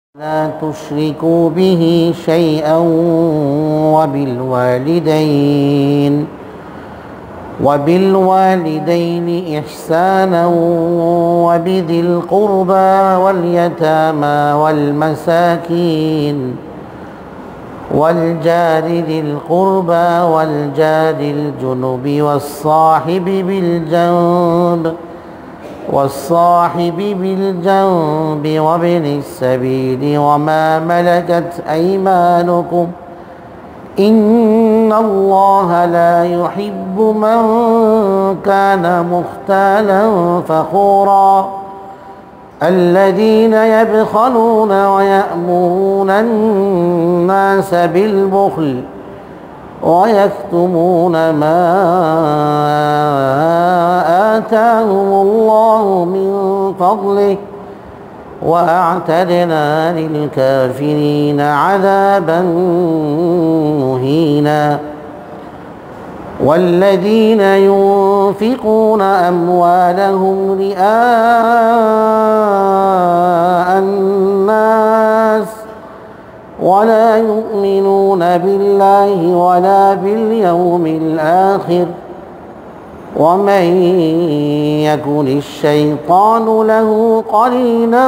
لا تشركوا به شيئا وبالوالدين إحسانا وبذي القربى واليتامى والمساكين والجار ذي القربى والجار الجنب والصاحب بالجنب وابن السبيل وما ملكت أيمانكم إن الله لا يحب من كان مختالا فخورا الذين يبخلون ويأمرون الناس بالبخل ويكتمون ما آتاهم الله من فضله وأعتدنا للكافرين عذابا مهينا والذين ينفقون أموالهم رئاء الناس ولا يؤمنون بالله ولا باليوم الآخر ومن يكن الشيطان له قرينا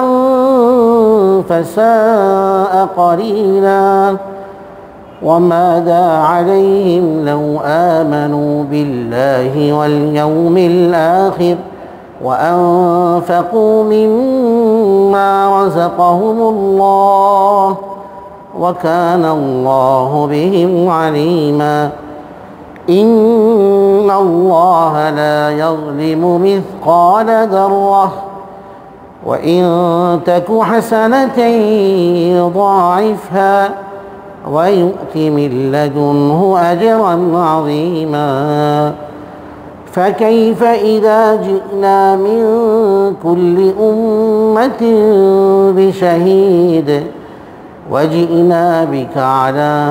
فساء قرينا وماذا عليهم لو آمنوا بالله واليوم الآخر وأنفقوا مما رزقهم الله وكان الله بهم عليما إن الله لا يظلم مثقال ذرة وإن تك حسنة يضاعفها ويؤت من لدنه أجرا عظيما فكيف إذا جئنا من كل أمة بشهيد وجئنا بك على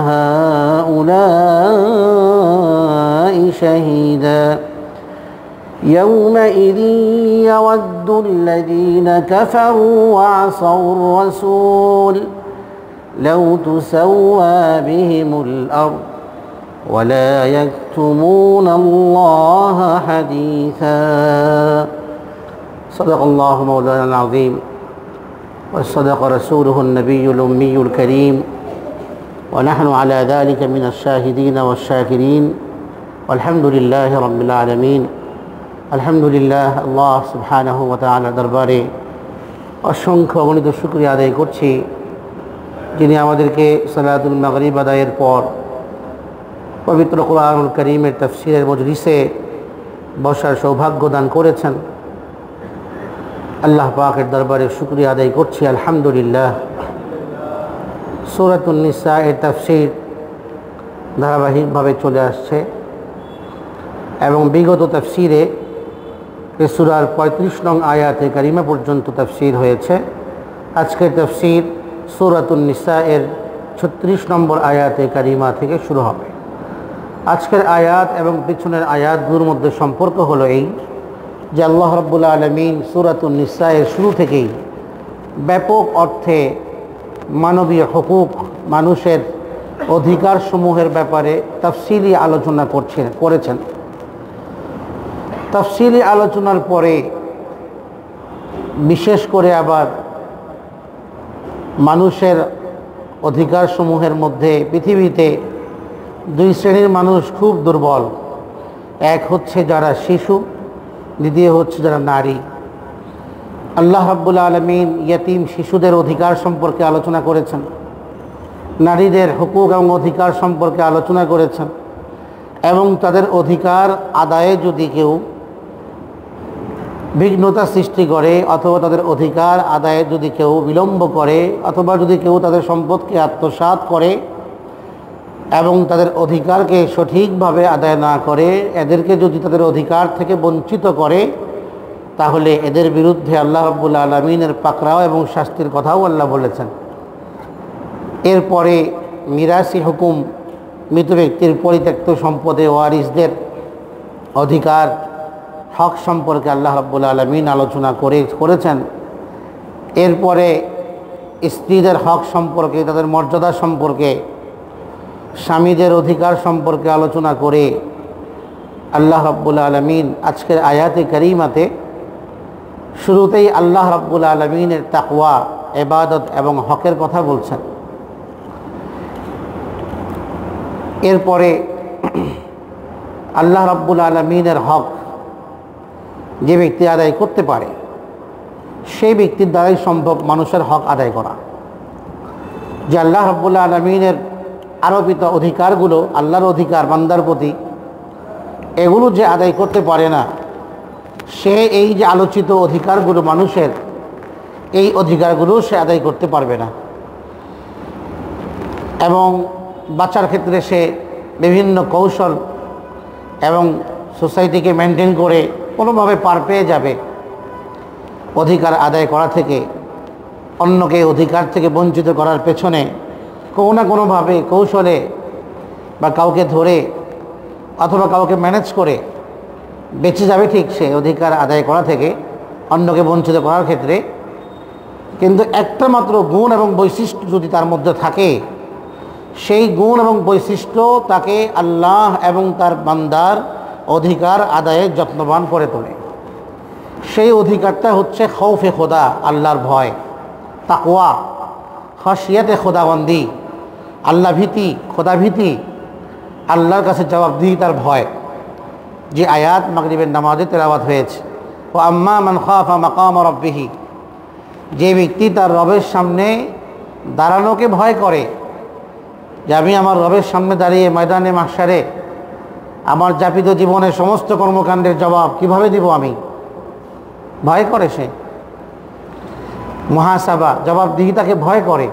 هؤلاء شهيدا يومئذ يود الذين كفروا وعصوا الرسول لو تسوى بهم الأرض ولا يكتمون الله حديثا صدق الله مولانا العظيم وصدق رسوله النبي الأمي الكريم ونحن على ذلك من الشاهدين والشاكرين والحمد لله رب العالمين الحمد لله الله سبحانه وتعالى দরবারে অসংখ্য অগণিত শুকরিয়া আদায় করছি যিনি আমাদেরকে সালাতুল মাগরিব আদায়ের পর পবিত্র কোরআনুল কারীমের তাফসীরের মজলিসে বসার সৌভাগ্য দান করেছেন আল্লাহ পাকের দরবারে শুকরিয়া আদায় করছি আলহামদুলিল্লাহ। সূরাতুন নিসা এর তাফসীর ধারাবাহিকভাবে চলে আসছে এবং বিগত তাফসীরে এই সূরার ৩৫ নং আয়াতে কারিমা পর্যন্ত তাফসীর হয়েছে। আজকের তাফসীর সূরাতুন নিসা এর ৩৬ নম্বর আয়াতে কারিমা থেকে শুরু হবে। আজকের আয়াত এবং পিছনের আয়াতগুলোর মধ্যে সম্পর্ক হলো এই যে আল্লাহ রাব্বুল আলামিন সূরাতুন নিসা এর শুরু থেকেই ব্যাপক অর্থে মানবীয় হুকুক মানুষের অধিকারসমূহের ব্যাপারে তাফসীলি আলোচনা করেছেন। তাফসীলি আলোচনার পরে বিশেষ করে আবার মানুষের অধিকারসমূহের মধ্যে পৃথিবীতে দুই শ্রেণীর মানুষ খুব দুর্বল। এক হচ্ছে যারা শিশু, দ্বিতীয় হচ্ছে যারা নারী। আল্লাহ রাব্বুল আলামিন ইয়াতীম শিশুদের অধিকার সম্পর্কে আলোচনা করেছেন, নারীদের হুকুক এবং অধিকার সম্পর্কে আলোচনা করেছেন এবং তাদের অধিকার আদায়ে যদি কেউ বিঘ্নতা সৃষ্টি করে অথবা তাদের অধিকার আদায়ে যদি কেউ বিলম্ব করে অথবা যদি কেউ তাদের সম্পদকে আত্মসাৎ করে এবং তাদের অধিকারকে সঠিকভাবে আদায় না করে, এদেরকে যদি তাদের অধিকার থেকে বঞ্চিত করে, তাহলে এদের বিরুদ্ধে আল্লাহ রাব্বুল আলামিনের পাকড়াও এবং শাস্তির কথাও আল্লাহ বলেছেন। এরপরে মিরাসি হুকুম, মৃত ব্যক্তির পরিত্যক্ত সম্পদে ওয়ারিসদের অধিকার হক সম্পর্কে আল্লাহ রাব্বুল আলামিন আলোচনা করেছেন। এরপরে স্ত্রীদের হক সম্পর্কে, তাদের মর্যাদা সম্পর্কে, স্বামীদের অধিকার সম্পর্কে আলোচনা করে আল্লাহ রাব্বুল আলামিন আজকের আয়াতে কারিমাতে শুরুতেই আল্লাহ রাব্বুল আলামিনের তাকওয়া, ইবাদত এবং হকের কথা বলছেন। এরপরে আল্লাহ রাব্বুল আলামিনের হক যে ব্যক্তি আদায় করতে পারে সেই ব্যক্তির দ্বারাই সম্ভব মানুষের হক আদায় করা। যে আল্লাহ রাব্বুল আলামিনের আরোপিত অধিকারগুলো, আল্লাহর অধিকার বান্দার প্রতি, এগুলো যে আদায় করতে পারে না, সে এই যে আলোচিত অধিকারগুলো মানুষের, এই অধিকারগুলো সে আদায় করতে পারবে না। এবং বাঁচার ক্ষেত্রে সে বিভিন্ন কৌশল এবং সোসাইটিকে মেনটেন করে কোনোভাবে পার পেয়ে যাবে অধিকার আদায় করা থেকে। অন্যকে অধিকার থেকে বঞ্চিত করার পেছনে কোনো না কোনোভাবে কৌশলে বা কাউকে ধরে অথবা কাউকে ম্যানেজ করে বেঁচে যাবে ঠিক সে অধিকার আদায় করা থেকে, অন্যকে বঞ্চিত করার ক্ষেত্রে। কিন্তু একটা মাত্র গুণ এবং বৈশিষ্ট্য যদি তার মধ্যে থাকে, সেই গুণ এবং বৈশিষ্ট্য তাকে আল্লাহ এবং তার বান্দার অধিকার আদায়ে যত্নবান করে তোলে। সেই অধিকারটা হচ্ছে খৌফে খোদা, আল্লাহর ভয়, তাকওয়া, খাশিয়াতে খোদাবন্দি, আল্লাহ ভীতি, খোদা ভীতি, আল্লাহর কাছে জবাবদিহিতার ভয়। যে আয়াত মাগরিবের নামাজে তেলাওয়াত হয়েছে, ও আম্মা মান খাফা মাকাম রাব্বিহি, যে ব্যক্তি তার রবের সামনে দাঁড়ানোকে ভয় করে, যে আমি আমার রবের সামনে দাঁড়িয়ে ময়দানে মাহশারে আমার যাপিত জীবনের সমস্ত কর্মকাণ্ডের জবাব কিভাবে দিব, আমি ভয় করে। সে মুহাসাবা, জবাবদিহিতাকে ভয় করে।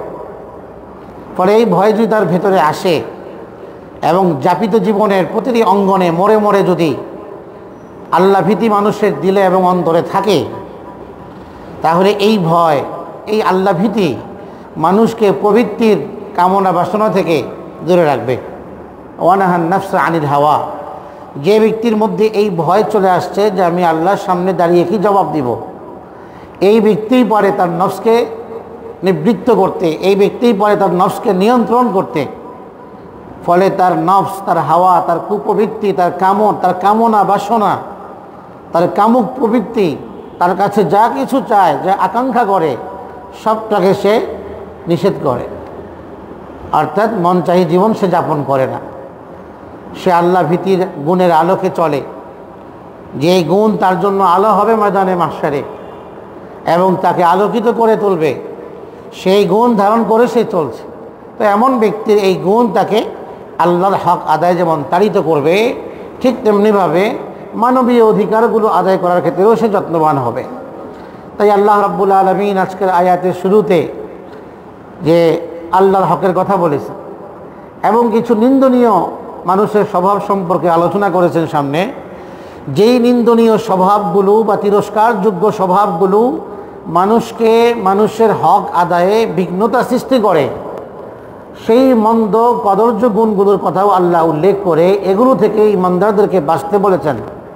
ফলে এই ভয় যদি তার ভেতরে আসে এবং যাপিত জীবনের প্রতিটি অঙ্গনে মোড়ে মোড়ে যদি আল্লাহ ভীতি মানুষের দিলে এবং অন্তরে থাকে, তাহলে এই ভয়, এই আল্লাহ ভীতি মানুষকে প্রবৃত্তির কামনা বাসনা থেকে দূরে রাখবে। ওয়ানাহান নাফসা আনিল হাওয়া, যে ব্যক্তির মধ্যে এই ভয় চলে আসছে যে আমি আল্লাহর সামনে দাঁড়িয়ে কি জবাব দিব, এই ব্যক্তিই পারে তার নফসকে নিবৃত্ত করতে, এই ব্যক্তিই পারে তার নফসকে নিয়ন্ত্রণ করতে। ফলে তার নফস, তার হাওয়া, তার কুপ্রবৃত্তি, তার কামনা বাসনা, তার কামুক প্রবৃত্তি, তার কাছে যা কিছু চায়, যা আকাঙ্ক্ষা করে, সবটাকে সে নিষেধ করে। অর্থাৎ মন চাহি জীবন সে যাপন করে না। সে আল্লাহ ভীতির গুণের আলোকে চলে, যে গুণ তার জন্য আলো হবে ময়দানে মাহশারে এবং তাকে আলোকিত করে তুলবে, সেই গুণ ধারণ করে সে চলছে। তো এমন ব্যক্তির এই গুণ তাকে আল্লাহর হক আদায় যেমন তাড়িত করবে, ঠিক তেমনিভাবে মানবীয় অধিকারগুলো আদায় করার ক্ষেত্রেও সে যত্নবান হবে। তাই আল্লাহ রাব্বুল আলামিন আজকের আয়াতের শুরুতে যে আল্লাহর হকের কথা বলেছে এবং কিছু নিন্দনীয় মানুষের স্বভাব সম্পর্কে আলোচনা করেছেন সামনে। যেই নিন্দনীয় স্বভাবগুলো বা তিরস্কারযোগ্য স্বভাবগুলো মানুষকে মানুষের হক আদায়ে বিঘ্নতা সৃষ্টি করে, সেই মন্দ কদর্য গুণগুলোর কথাও আল্লাহ উল্লেখ করে এগুলো থেকে ইমানদারদেরকে বাঁচতে বলেছেন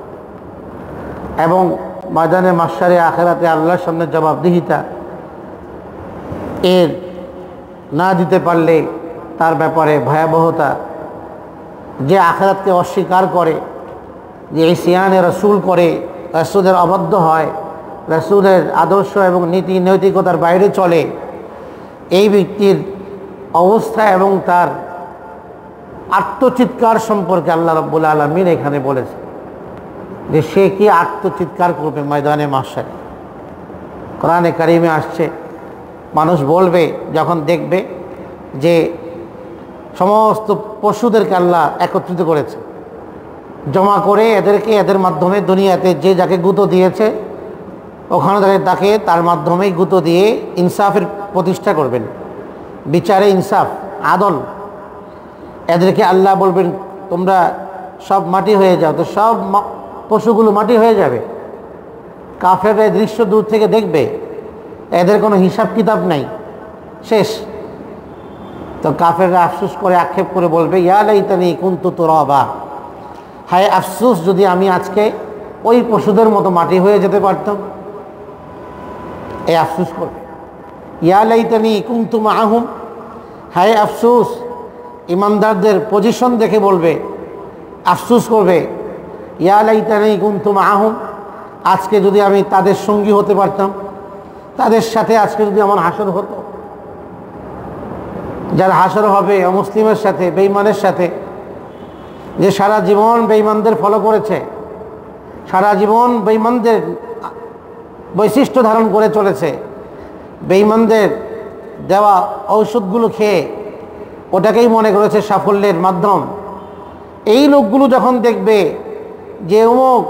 এবং ময়দানে মাহশারে আখিরাতে আল্লাহর সামনে জবাবদিহিতা এর না দিতে পারলে তার ব্যাপারে ভয়াবহতা। যে আখিরাতকে অস্বীকার করে, যে ইসিয়ানে রসুল করে, রসুলের অবাধ্য হয়, রসুলের আদর্শ এবং নীতি নৈতিকতার বাইরে চলে, এই ব্যক্তির অবস্থা এবং তার আত্মচিৎকার সম্পর্কে আল্লাহ রাব্বুল আলামিন এখানে বলেছে যে সে কি আত্মচিৎকার করবে ময়দানে মাহশারে। কোরআনে কারিমে আসছে, মানুষ বলবে যখন দেখবে যে সমস্ত পশুদেরকে আল্লাহ একত্রিত করেছে, জমা করে এদেরকে এদের মাধ্যমে দুনিয়াতে যে যাকে গুঁতো দিয়েছে ওখানে তাকে তার মাধ্যমেই গুঁতো দিয়ে ইনসাফের প্রতিষ্ঠা করবেন, বিচারে ইনসাফ, আদল। এদেরকে আল্লাহ বলবেন তোমরা সব মাটি হয়ে যাও, তো সব পশুগুলো মাটি হয়ে যাবে। কাফেররা এই দৃশ্য দূর থেকে দেখবে, এদের কোনো হিসাব কিতাব নাই, শেষ। তো কাফেররা আফসোস করে আক্ষেপ করে বলবে ইয়া লাইতানি কুনতু তুরাবা, হায় আফসোস যদি আমি আজকে ওই পশুদের মতো মাটি হয়ে যেতে পারতাম। এই আফসোস করবে। ইয়া লাইতানি কুনতু মাআহুম, হায় আফসোস, ইমানদারদের পজিশন দেখে বলবে, আফসোস করবে, ইয়া লাইতানি কুনতু মাআহুম, আজকে যদি আমি তাদের সঙ্গী হতে পারতাম, তাদের সাথে আজকে যদি আমার হাসর হতো। যার হাসর হবে অমুসলিমের সাথে, বেঈমানের সাথে, যে সারা জীবন বেঈমানদের ফলো করেছে, সারা জীবন বেঈমানদের বৈশিষ্ট্য ধারণ করে চলেছে, বেঈমানদের দেওয়া ঔষধগুলো খেয়ে ওটাকেই মনে করেছে সাফল্যের মাধ্যম। এই লোকগুলো যখন দেখবে যে অমুক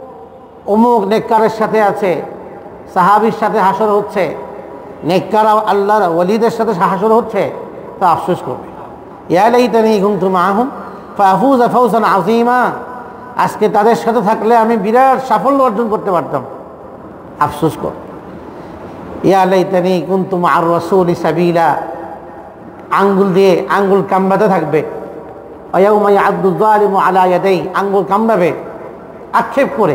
অমুক নেককারের সাথে আছে, সাহাবীর সাথে হাসর হচ্ছে, নেককার আল্লাহর ওয়ালিদের সাথে হাসর হচ্ছে, তা আফসোস করবে। ইয়া লাইতানি কুনতু মাআহুম ফাফুযা ফাওজান আযীমা, আজকে তাদের সাথে থাকলে আমি বিরাট সাফল্য অর্জন করতে পারতাম, আফসোস কর। ইয়া লাইতানি কুনতু মা'আর রাসূলি সাবিলা, আঙ্গুল দিয়ে আঙ্গুল কামড়াতে থাকবে। ওয়ায়াউমা ইয়া'আদ্দু যালিমু আলা ইয়াদাই, আঙ্গুল কামড়াবে আক্ষেপ করে।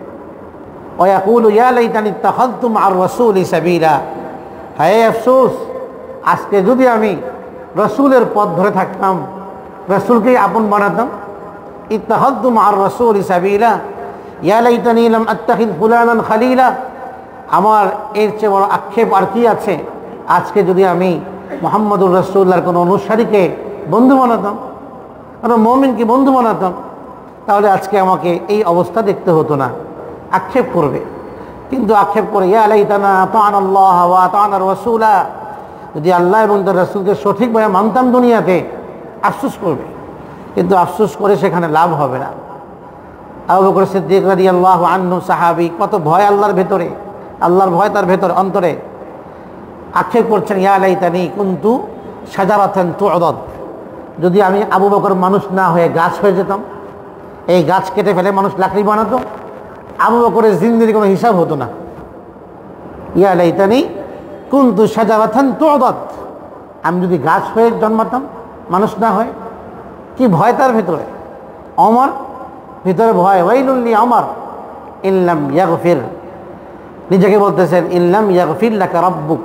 ওয়ায়াকুলু ইয়া লাইতানি ইত্তাখাযতু মা'আর রাসূলি সাবিলা, হায় আফসোস, আজকে যদি আমি রসুলের পথ ধরে থাকতাম, রসুলকেই আপন বানাতাম। ইত্তাখাযতু মা'আর রাসূলি সাবিলা, ইয়া লাইতানি লাম আত্তাখিয ফুলানান খালিলা, আমার এর চেয়ে বড় আক্ষেপ আর কি আছে, আজকে যদি আমি মুহাম্মদুর রাসূলুল্লাহর কোনো অনুসারীকে বন্ধু বানাতাম, কোনো মুমিনকে বন্ধু বানাতাম, তাহলে আজকে আমাকে এই অবস্থা দেখতে হতো না, আক্ষেপ করবে। কিন্তু আক্ষেপ করে ইয়া লাইতানা আতা'নাল্লাহ ওয়া আতা'নার রাসূলা, যদি আল্লাহ এবং তার রাসূলকে সঠিকভাবে মানতাম দুনিয়াতে, আফসোস করবে। কিন্তু আফসোস করে সেখানে লাভ হবে না। আবু বকর সিদ্দিক রাদিয়াল্লাহু আনহু সাহাবী, কত ভয় আল্লাহর ভেতরে, আল্লাহর ভয় তার ভেতর অন্তরে, আক্ষেপ করছেন ইয়া লাইতানি কুনতু শাজারাতান তু'দাদ, যদি আমি আবু বকর মানুষ না হয়ে গাছ হয়ে যেতাম, এই গাছ কেটে ফেলে মানুষ লাকড়ি বানাতো, আবু বকরের জিন্দেগির কোনো হিসাব হতো না। ইয়া লাইতানি কুনতু শাজারাতান তু'দাদ, আমি যদি গাছ হয়ে জন্মাতাম মানুষ না হয়। কি ভয় তার ভিতরে, ওমর ভিতরে ভয়, ওয়াইলুল লি ওমর ইল্লাম ইয়াগফির, নিজেকে বলতেছেন ইল্লাম ইয়াগফির লাকা রাব্বুক,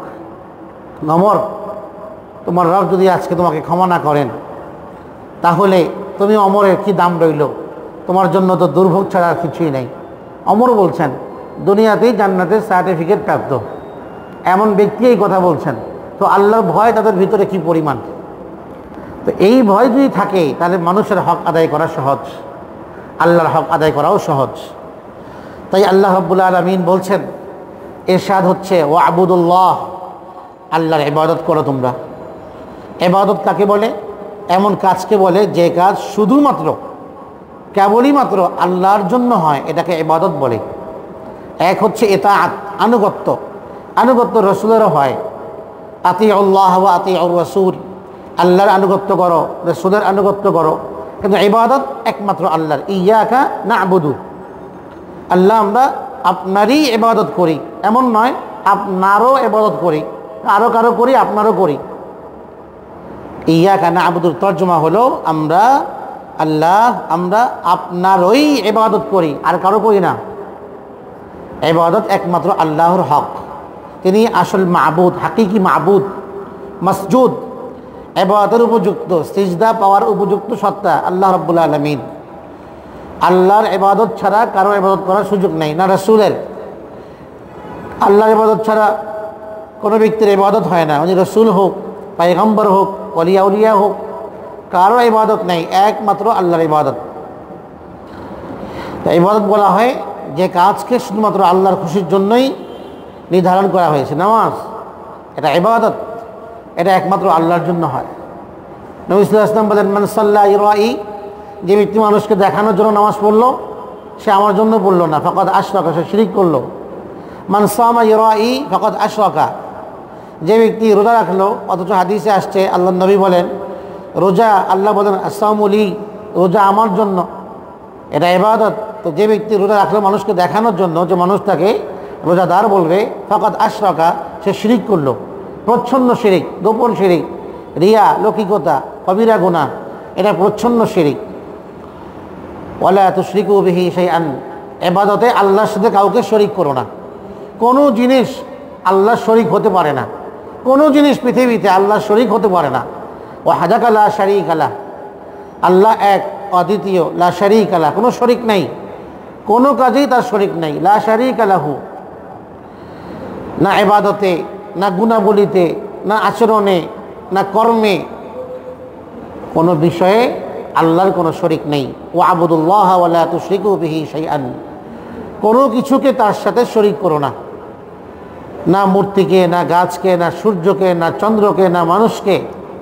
ওমর তোমার রব যদি আজকে তোমাকে ক্ষমা না করেন, তাহলে তুমি ওমরের কি দাম রইল, তোমার জন্য তো দুর্ভোগ ছাড়া আর কিছুই নেই। ওমর বলছেন দুনিয়াতেই জান্নাতের সার্টিফিকেট প্রাপ্ত এমন ব্যক্তি এই কথা বলছেন, তো আল্লাহর ভয় তাদের ভিতরে কি পরিমাণ। তো এই ভয় যদি থাকে তাহলে মানুষের হক আদায় করা সহজ, আল্লাহর হক আদায় করাও সহজ। তাই আল্লাহ রাব্বুল আলামিন বলছেন, ইরশাদ হচ্ছে ওয়া'বুদুল্লাহ, আল্লাহর ইবাদত করো তোমরা। ইবাদত কাকে বলে? এমন কাজকে বলে যে কাজ শুধুমাত্র কেবলই মাত্র আল্লাহর জন্য হয়, এটাকে ইবাদত বলে। এক হচ্ছে ইতাআত, আনুগত্য, আনুগত্য রসুলেরও হয়, আতিউল্লাহ ওয়া আতিউর রাসূল, আল্লাহর আনুগত্য করো, রসুলের আনুগত্য করো। কিন্তু ইবাদত একমাত্র আল্লাহর, ইয়াকা না'বুদু, আল্লাহ আমরা আপনারই ইবাদত করি, এমন নয় আপনারও ইবাদত করি, আরও কারো করি, আপনারও করি। ইয়াকা না'বুদুর তর্জমা হলো আমরা আল্লাহ, আমরা আপনারই ইবাদত করি, আর কারো করি না। ইবাদত একমাত্র আল্লাহর হক, তিনি আসল মাবুদ, হাকিকি মাবুদ, মাসজুদ, ইবাদতের উপযুক্ত, সিজদা পাওয়ার উপযুক্ত সত্তা আল্লাহ রাব্বুল আলামিন। আল্লাহর ইবাদত ছাড়া কারো ইবাদত করার সুযোগ নেই, না রাসূলের। আল্লাহর ইবাদত ছাড়া কোনো ব্যক্তির ইবাদত হয় না, উনি রাসূল হোক, পয়গম্বর হোক, ওলিয়া উলিয়া হোক, কারো ইবাদত নেই, একমাত্র আল্লাহর ইবাদত। তাই ইবাদত বলা হয় যে কাজকে শুধুমাত্র আল্লাহর খুশির জন্যই নির্ধারণ করা হয়েছে। নামাজ এটা ইবাদত, এটা একমাত্র আল্লাহর জন্য হয়। নবী সাল্লাল্লাহু আলাইহি ওয়াসাল্লাম বলেন, মান সাল্লা ইরাই, যে ব্যক্তি মানুষকে দেখানোর জন্য নামাজ পড়লো, সে আমার জন্য পড়লো না, ফাকাদ আশরাকা, সে শিরিক করলো। মান সামা ইরাই ফাকাদ আশরাকা, যে ব্যক্তি রোজা রাখলো, অথচ হাদিসে আসছে আল্লাহ নবী বলেন রোজা, আল্লাহ বলেন আসসামু লি, রোজা আমার জন্য, এটা ইবাদত। তো যে ব্যক্তি রোজা রাখলো মানুষকে দেখানোর জন্য, যে মানুষ তাকে রোজাদার বলবে, ফাকাদ আশরাকা, সে শিরিক করলো, প্রচ্ছন্ন শিরিক, গোপন শিরিক, রিয়া, লৌকিকতা, কবিরা গুনাহ, এটা প্রচ্ছন্ন শিরিক। ওয়ালা তুশরিকু বিহি শাইআন, ইবাদতে আল্লাহর সাথে কাউকে শরীক করো না, কোনো জিনিস আল্লাহর শরীক হতে পারে না। কোনো জিনিস পৃথিবীতে আল্লাহ শরীক হতে পারে না। ওয়াহদাকা লা শারীকা লাহ, আল্লাহ এক, অদ্বিতীয়, লা শারীকা লাহ, কোনো শরীক নাই, কোনো কাজেই তার শরীক নাই। লা শারীকা লাহু, না ইবাদতে, না গুণাবলিতে, না আচরণে, না কর্মে, কোনো বিষয়ে আল্লাহর কোনো শরীক নেই। ওয়াবুদুল্লাহ ওয়া লা তুশরিকু বিহি শাইআন, কোনো কিছুকে তার সাথে শরীক করো না, না মূর্তিকে, না গাছকে, না সূর্যকে, না চন্দ্রকে, না মানুষকে,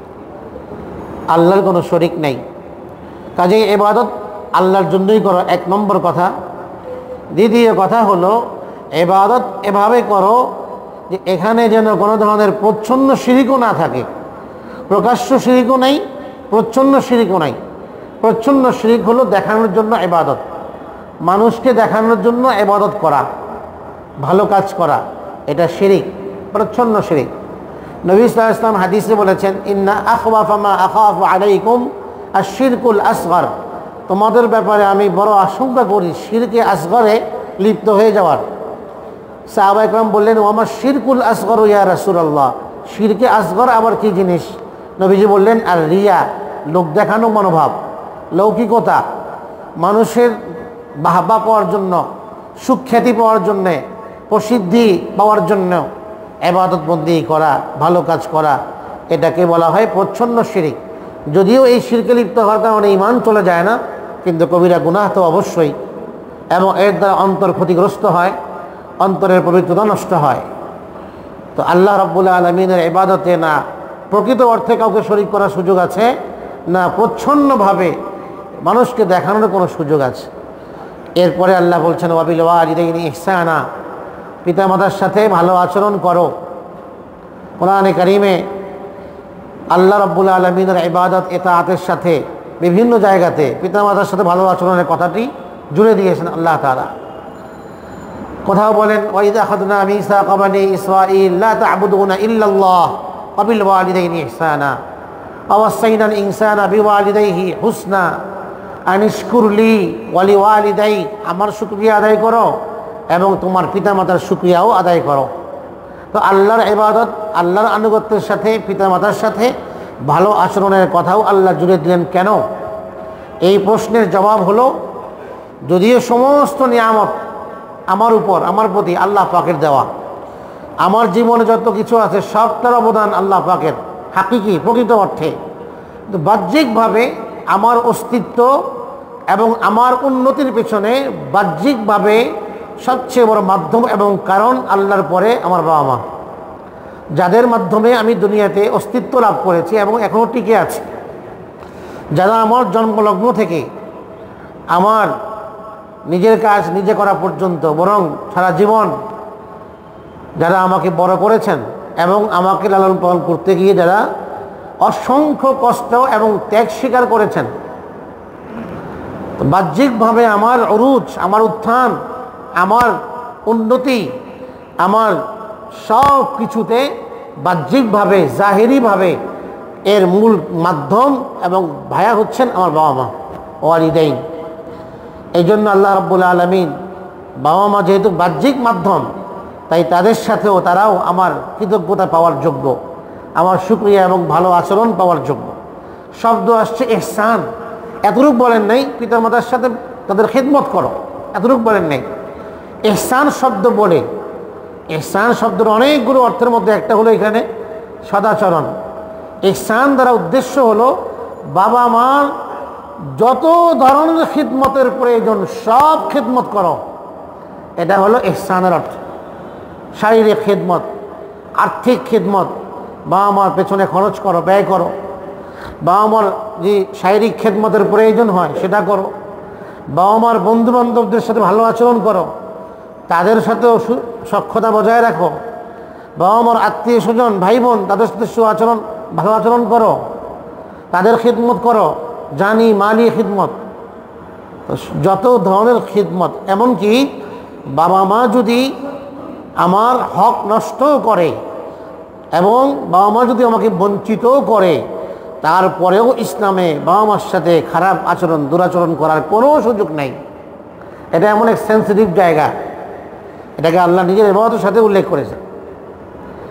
আল্লাহর কোনো শরীক নেই। কাজেই ইবাদত আল্লাহর জন্যই করো, এক নম্বর কথা। দ্বিতীয় কথা হলো ইবাদত এভাবে করো যে এখানে যেন কোনো ধরনের প্রচ্ছন্ন শিরিকও না থাকে, প্রকাশ্য শিরিকও নেই, প্রচ্ছন্ন শিরিকও নাই। প্রচ্ছন্ন শিরিক হলো দেখানোর জন্য ইবাদত, মানুষকে দেখানোর জন্য ইবাদত করা, ভালো কাজ করা, এটা শিরিক, প্রচ্ছন্ন শিরিক। নবী সাল্লাল্লাহু আলাইহি ওয়াসাল্লাম হাদিসে বলেছেন, ইন্না আখওয়াফা মা আখাফু আলাইকুম আশ-শিরকুল আসগর, তোমাদের ব্যাপারে আমি বড় আশঙ্কা করি শিরকে আসগরে লিপ্ত হয়ে যাওয়ার। সাহাবা ইকরাম বললেন, ওমা শিরকুল আসগর ইয়া রাসূলুল্লাহ, শিরকে আসগর আবার কি জিনিস? নবীজি বললেন, আর রিয়া, লোক দেখানো মনোভাব, লৌকিকতা, মানুষের বাহবা পাওয়ার জন্য, সুখ্যাতি পাওয়ার জন্যে, প্রসিদ্ধি পাওয়ার জন্য ইবাদত বন্দি করা, ভালো কাজ করা, এটাকে বলা হয় প্রচ্ছন্ন শিরিক। যদিও এই শিরকে লিপ্ত হওয়ার কারণে ঈমান চলে যায় না, কিন্তু কবিরা গুনাহ তো অবশ্যই, এবং এর দ্বারা অন্তর ক্ষতিগ্রস্ত হয়, অন্তরের পবিত্রতা নষ্ট হয়। তো আল্লাহ রাব্বুল আলামিনের ইবাদতে না প্রকৃত অর্থে কাউকে শরীক করার সুযোগ আছে, না প্রচ্ছন্নভাবে মানুষকে দেখানোর কোনো সুযোগ আছে। এরপরে আল্লাহ বলছেন, ওয়াবিল ওয়ালিদাইনি ইহসানা, পিতামাতার সাথে ভালো আচরণ করো। কোরআনে কারিমে আল্লাহ রাব্বুল আলামিনের ইবাদত ইতাআতের সাথে বিভিন্ন জায়গাতে পিতামাতার সাথে ভালো আচরণের কথাটি জুড়ে দিয়েছেন আল্লাহ তাআলা। কোথাও বলেন, ওয়াইদা আখাযনা মিসাকা বানি ইসরাঈল লা তা'বুদুনা ইল্লাল্লাহ ওয়াবিল ওয়ালিদাইনি ইহসানা ওয়াসাইনাল ইনসানা বিওয়ালিদাইহি হুসনা আনিশকুরলি ওয়ালি ওয়ালিদাই, আমার শুকরিয়া আদায় করো এবং তোমার পিতামাতার শুকরিয়াও আদায় করো। তো আল্লাহর ইবাদত, আল্লাহর আনুগত্যের সাথে পিতামাতার সাথে ভালো আচরণের কথাও আল্লাহ জুড়ে দিলেন কেন? এই প্রশ্নের জবাব হলো, যদিও সমস্ত নিয়ামত আমার উপর, আমার প্রতি আল্লাহ পাকের দেওয়া, আমার জীবনে যত কিছু আছে সবটার অবদান আল্লাহ পাকের, হাকিকি প্রকৃত অর্থে, কিন্তু বাহ্যিকভাবে আমার অস্তিত্ব এবং আমার উন্নতির পেছনে বাহ্যিকভাবে সবচেয়ে বড় মাধ্যম এবং কারণ আল্লাহর পরে আমার বাবা মা, যাদের মাধ্যমে আমি দুনিয়াতে অস্তিত্ব লাভ করেছি এবং এখনও টিকে আছি, যারা আমার জন্মলগ্ন থেকে আমার নিজের কাজ নিজে করা পর্যন্ত, বরং সারা জীবন যারা আমাকে বড় করেছেন এবং আমাকে লালন পালন করতে গিয়ে যারা অসংখ্য কষ্ট এবং ত্যাগ স্বীকার করেছেন, বাহ্যিকভাবে আমার অরুজ, আমার উত্থান, আমার উন্নতি, আমার সব কিছুতে বাহ্যিকভাবে, জাহেরিভাবে এর মূল মাধ্যম এবং ভায়া হচ্ছেন আমার বাবা মা, ওয়ালিদাইন। এই জন্য আল্লাহ রাব্বুল আলামিন বাবা মা যেহেতু বাহ্যিক মাধ্যম, তাই তাদের সাথেও তারাও আমার কৃতজ্ঞতা পাওয়ার যোগ্য, আমার শুকরিয়া এবং ভালো আচরণ পাওয়ার যোগ্য। শব্দ আসছে ইহসান, এতটুকু বলেন নাই পিতামাতার সাথে তাদের খিদমত করো, এতটুকু বলেন নাই। ইহসান শব্দ বলে, ইহসান শব্দের অনেকগুলো অর্থের মধ্যে একটা হলো এখানে সদাচরণ। ইহসান দ্বারা উদ্দেশ্য হলো বাবা মার যত ধরনের খিদমতের প্রয়োজন সব খিদমত করো, এটা হলো ইহসানের অর্থ। শারীরিক খিদমত, আর্থিক খিদমত, বাবা মার পেছনে খরচ করো, ব্যয় করো, বাবা মার যে শারীরিক খিদমতের প্রয়োজন হয় সেটা করো, বাবা মার বন্ধুবান্ধবদের সাথে ভালো আচরণ করো, তাদের সাথেও সখ্যতা বজায় রাখো, বাবা মার আত্মীয় স্বজন ভাই বোন তাদের সাথে সুআচরণ, ভালো আচরণ করো, তাদের খিদমত করো, জানি মালি খিদমত, যত ধরনের খিদমত। এমনকি বাবা মা যদি আমার হক নষ্ট করে এবং বাবা মা যদি আমাকে বঞ্চিত করে, তারপরেও ইসলামে বাবা মার সাথে খারাপ আচরণ, দুরাচরণ করার কোনো সুযোগ নেই। এটা এমন এক সেন্সিটিভ জায়গা, এটাকে আল্লাহ নিজের ইবাদতের সাথে উল্লেখ করেছে।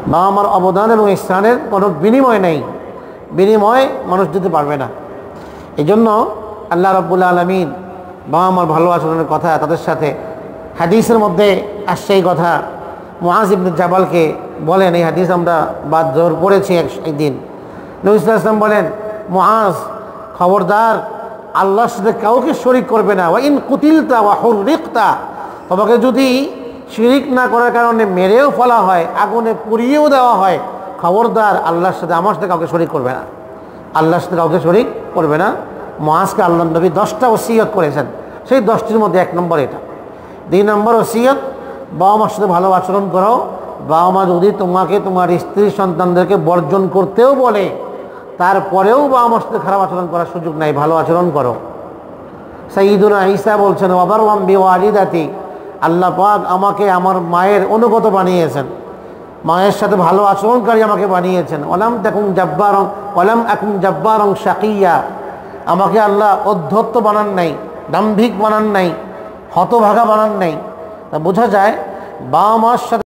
বাবা মার অবদান এবং ইহসানের কোনো বিনিময় নেই, বিনিময় মানুষ দিতে পারবে না। এই জন্য আল্লাহ রাব্বুল আলামিন বাবা মার ভালো আচরণের কথা তাদের সাথে হাদিসের মধ্যে আসছে। এই কথা মুআজ ইবনে জাবালকে বলেন, এই হাদিস আমরা বাদ জোর পড়েছি একদিন। নবী সাল্লাল্লাহু আলাইহি ওয়াসাল্লাম বলেন, মুআজ খবরদার আল্লাহর সাথে কাউকে শরীক করবে না। ওয়া ইন কুতিলতা ওয়া হুররিকতা, তোমাকে যদি শিরিক না করার কারণে মেরেও ফেলা হয়, আগুনে পুড়িয়েও দেওয়া হয়, খবরদার আল্লাহর সাথে আমার সাথে কাউকে শরীক করবে না, আল্লাহর সাথে কাউকে শরীক করবে না। মুআজকে আল্লাহর নবী 10টা ওসিয়ত করেছেন, সেই 10টির মধ্যে 1 নম্বর এটা। 2 নম্বর ওসিয়ত, বাবা মার সাথে ভালো আচরণ করো। বাবা মা যদি তোমাকে তোমার স্ত্রী সন্তানদেরকে বর্জন করতেও বলে, তারপরেও বাবা মার সাথে খারাপ আচরণ করার সুযোগ নাই, ভালো আচরণ করো। সাইয়্যিদুনা ঈসা বলছেন, ওয়াবাররাম বিওয়ালিদাতি, আল্লাহ পাক আমাকে আমার মায়ের অনুগত বানিয়েছেন, মায়ের সাথে ভালো আচরণকারী আমাকে বানিয়েছেন। ওয়ালাম আকুন জাব্বারান শাকিয়্যা, আমাকে আল্লাহ অধ্যত্ত বানান নাই, দাম্ভিক বানান নাই, হতভাগা বানান নাই। তা বোঝা যায় বাবা মার সাথে